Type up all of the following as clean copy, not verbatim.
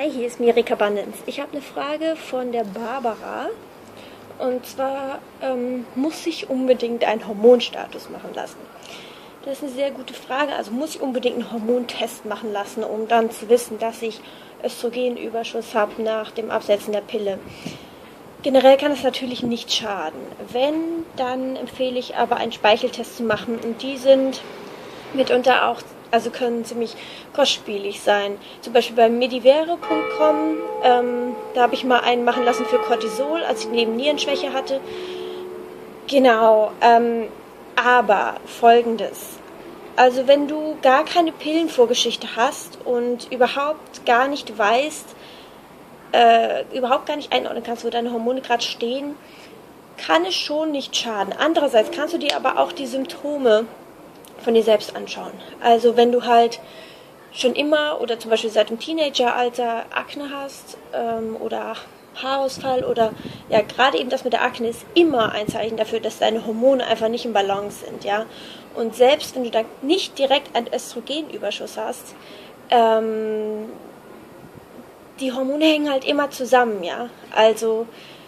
Hi, hier ist Mirika Bandens. Ich habe eine Frage von der Barbara. Und zwar muss ich unbedingt einen Hormonstatus machen lassen? Das ist eine sehr gute Frage. Also muss ich unbedingt einen Hormontest machen lassen, um dann zu wissen, dass ich Östrogenüberschuss habe nach dem Absetzen der Pille? Generell kann es natürlich nicht schaden. Wenn, dann empfehle ich aber einen Speicheltest zu machen. Und die sind mitunter auch, also können ziemlich kostspielig sein. Zum Beispiel bei medivere.com, da habe ich mal einen machen lassen für Cortisol, als ich neben Nierenschwäche hatte. Genau, aber Folgendes. Also wenn du gar keine Pillenvorgeschichte hast und überhaupt gar nicht weißt, überhaupt gar nicht einordnen kannst, wo deine Hormone gerade stehen, kann es schon nicht schaden. Andererseits kannst du dir aber auch die Symptome von dir selbst anschauen. Also wenn du halt schon immer oder zum Beispiel seit dem Teenageralter Akne hast oder Haarausfall oder ja, gerade eben das mit der Akne ist immer ein Zeichen dafür, dass deine Hormone einfach nicht im Balance sind, ja. Und selbst wenn du dann nicht direkt einen Östrogenüberschuss hast, die Hormone hängen halt immer zusammen, ja. Also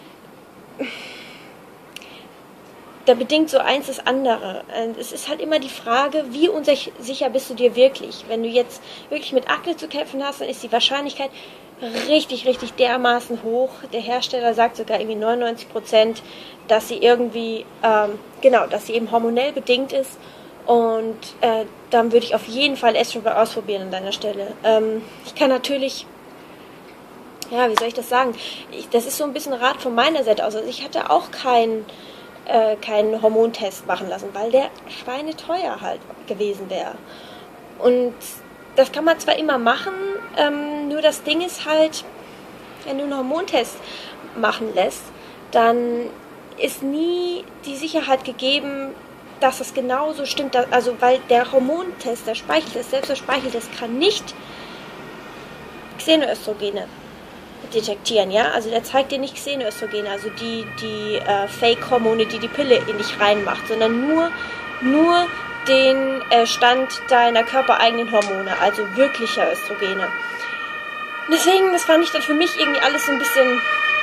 da bedingt so eins das andere. Es ist halt immer die Frage, wie unsicher bist du dir wirklich? Wenn du jetzt wirklich mit Akne zu kämpfen hast, dann ist die Wahrscheinlichkeit richtig, richtig dermaßen hoch. Der Hersteller sagt sogar irgendwie 99%, dass sie irgendwie, dass sie eben hormonell bedingt ist. Und dann würde ich auf jeden Fall Estrogen ausprobieren an deiner Stelle. Ich kann natürlich, ja, wie soll ich das sagen? Das ist so ein bisschen Rat von meiner Seite aus. Also ich hatte auch keinen Hormontest machen lassen, weil der schweineteuer halt gewesen wäre. Und das kann man zwar immer machen, nur das Ding ist halt, wenn du einen Hormontest machen lässt, dann ist nie die Sicherheit gegeben, dass das genauso stimmt. Also weil der Hormontest, der Speicheltest, selbst der Speicheltest kann nicht Xenoöstrogene detektieren, ja, also der zeigt dir nicht Xenoöstrogene, also die Fake-Hormone, die Pille in dich reinmacht, sondern nur den Stand deiner körpereigenen Hormone, also wirklicher Östrogene. Deswegen, das fand ich dann für mich irgendwie alles so ein bisschen,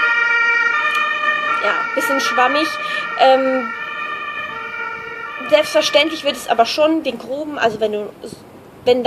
ja, bisschen schwammig. Selbstverständlich wird es aber schon den groben, also wenn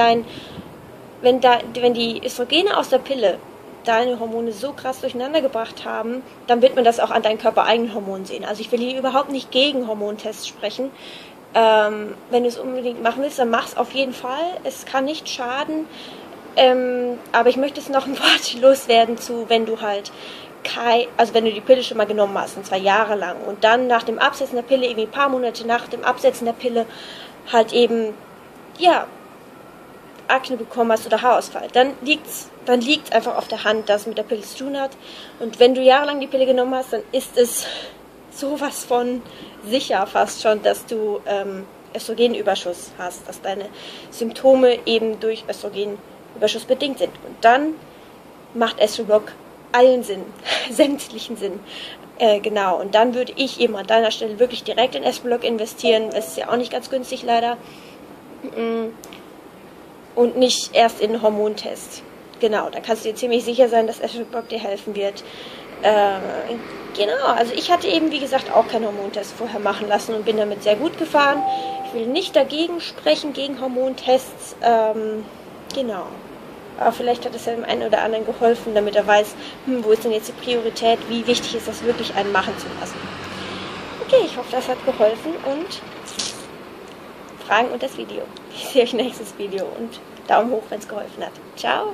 die Östrogene aus der Pille deine Hormone so krass durcheinander gebracht haben, dann wird man das auch an deinen körpereigenen Hormonen sehen. Also ich will hier überhaupt nicht gegen Hormontests sprechen. Wenn du es unbedingt machen willst, dann mach es auf jeden Fall. Es kann nicht schaden. Aber ich möchte es noch ein Wort loswerden zu, wenn du halt wenn du die Pille schon mal genommen hast, und zwar jahrelang, und dann nach dem Absetzen der Pille, irgendwie ein paar Monate nach dem Absetzen der Pille, halt eben, ja, Akne bekommen hast oder Haarausfall, dann liegt's einfach auf der Hand, dass es mit der Pille zu tun hat. Und wenn du jahrelang die Pille genommen hast, dann ist es sowas von sicher fast schon, dass du Östrogenüberschuss hast, dass deine Symptome eben durch Östrogenüberschuss bedingt sind. Und dann macht Estroblock allen Sinn, sämtlichen Sinn. Genau, und dann würde ich eben an deiner Stelle wirklich direkt in Estroblock investieren. Das ist ja auch nicht ganz günstig leider. Und nicht erst in einen Hormontest. Genau, da kannst du dir ziemlich sicher sein, dass Estroblock dir helfen wird. Genau, also ich hatte eben, wie gesagt, auch keinen Hormontest vorher machen lassen und bin damit sehr gut gefahren. Ich will nicht dagegen sprechen, gegen Hormontests. Genau. Aber vielleicht hat es ja dem einen oder anderen geholfen, damit er weiß, wo ist denn jetzt die Priorität, wie wichtig ist das wirklich, einen machen zu lassen. Okay, ich hoffe, das hat geholfen und Fragen und das Video. Ich sehe euch nächstes Video und Daumen hoch, wenn es geholfen hat. Ciao!